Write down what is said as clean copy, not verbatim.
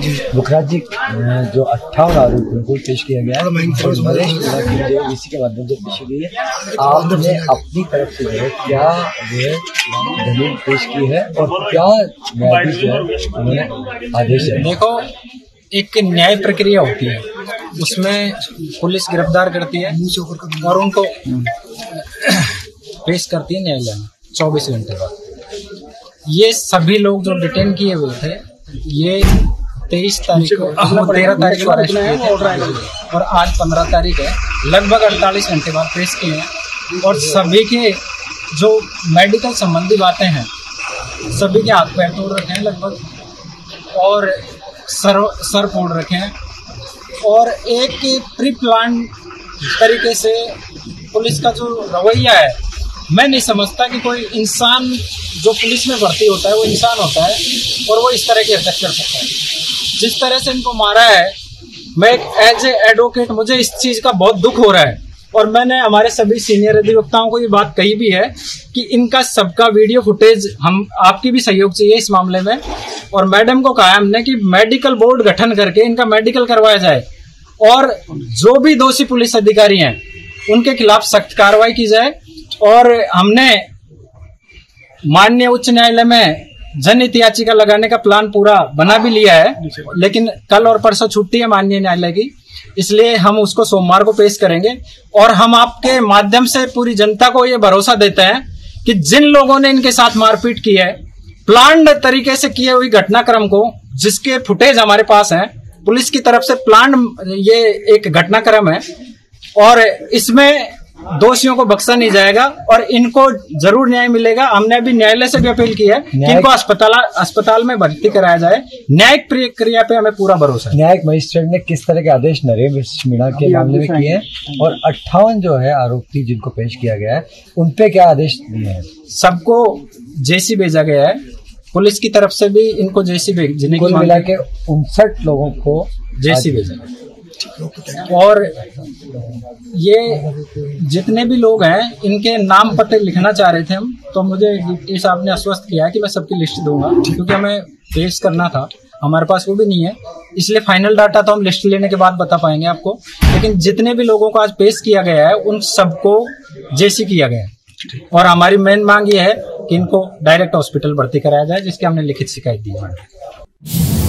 मुखराज जी, जो 58 आरोपियों को पेश किया गया है इसी के माध्यम से पेश की है, आपने अपनी तरफ से जो है क्या दलील पेश की है और क्या न्यायाधीश जो है उन्होंने आदेश है? देखो, एक न्याय प्रक्रिया होती है, उसमें पुलिस गिरफ्तार करती है और उनको पेश करती है न्यायालय में 24 घंटे बाद। ये सभी लोग जो डिटेन किए हुए थे, ये 23 तारीख को 13 तारीख को अरेस्ट किए थे और आज 15 तारीख है, लगभग 48 घंटे बाद पेश किए हैं। और सभी के जो मेडिकल संबंधी बातें हैं, सभी के हाथ पैर तोड़ रखे हैं लगभग, और सर फोड़ रखे हैं। और एक प्री प्लान तरीके से पुलिस का जो रवैया है, मैं नहीं समझता कि कोई इंसान जो पुलिस में भर्ती होता है वो इंसान होता है और वो इस तरह की हरकत कर सकता है। जिस तरह से इनको मारा है, मैं एक एज ए एडवोकेट, मुझे इस चीज का बहुत दुख हो रहा है। और मैंने हमारे सभी सीनियर अधिवक्ताओं को ये बात कही भी है कि इनका सबका वीडियो फुटेज, हम आपकी भी सहयोग चाहिए इस मामले में। और मैडम को कहा हमने कि मेडिकल बोर्ड गठन करके इनका मेडिकल करवाया जाए और जो भी दोषी पुलिस अधिकारी हैं उनके खिलाफ सख्त कार्रवाई की जाए। और हमने माननीय उच्च न्यायालय में जनहित याचिका लगाने का प्लान पूरा बना भी लिया है, लेकिन कल और परसों छुट्टी है माननीय न्यायालय की, इसलिए हम उसको सोमवार को पेश करेंगे। और हम आपके माध्यम से पूरी जनता को ये भरोसा देते हैं कि जिन लोगों ने इनके साथ मारपीट की है, प्लान्ड तरीके से किए हुई घटनाक्रम को, जिसके फुटेज हमारे पास है, पुलिस की तरफ से प्लान्ड ये एक घटनाक्रम है और इसमें दोषियों को बख्शा नहीं जाएगा और इनको जरूर न्याय मिलेगा। हमने अभी न्यायालय से भी अपील की है कि इनको अस्पताल में भर्ती कराया जाए। न्यायिक प्रक्रिया पे हमें पूरा भरोसा है। न्यायिक मजिस्ट्रेट ने किस तरह के आदेश नरेंद्र मीणा के मामले में किए हैं और 58 जो है आरोपी जिनको पेश किया गया है उन पे क्या आदेश दिए हैं? सबको जेसी भेजा गया है, पुलिस की तरफ से भी इनको जेसी भेजने की, मिला के 59 लोगों को जेसी भेजा। और ये जितने भी लोग हैं इनके नाम पते लिखना चाह रहे थे हम, तो मुझे डिप्टी साहब ने आश्वस्त किया कि मैं सबकी लिस्ट दूंगा, क्योंकि हमें पेश करना था, हमारे पास वो भी नहीं है, इसलिए फाइनल डाटा तो हम लिस्ट लेने के बाद बता पाएंगे आपको। लेकिन जितने भी लोगों को आज पेश किया गया है उन सबको जेसी किया गया है और हमारी मेन मांग ये है कि इनको डायरेक्ट हॉस्पिटल भर्ती कराया जाए, जिसकी हमने लिखित शिकायत दी है।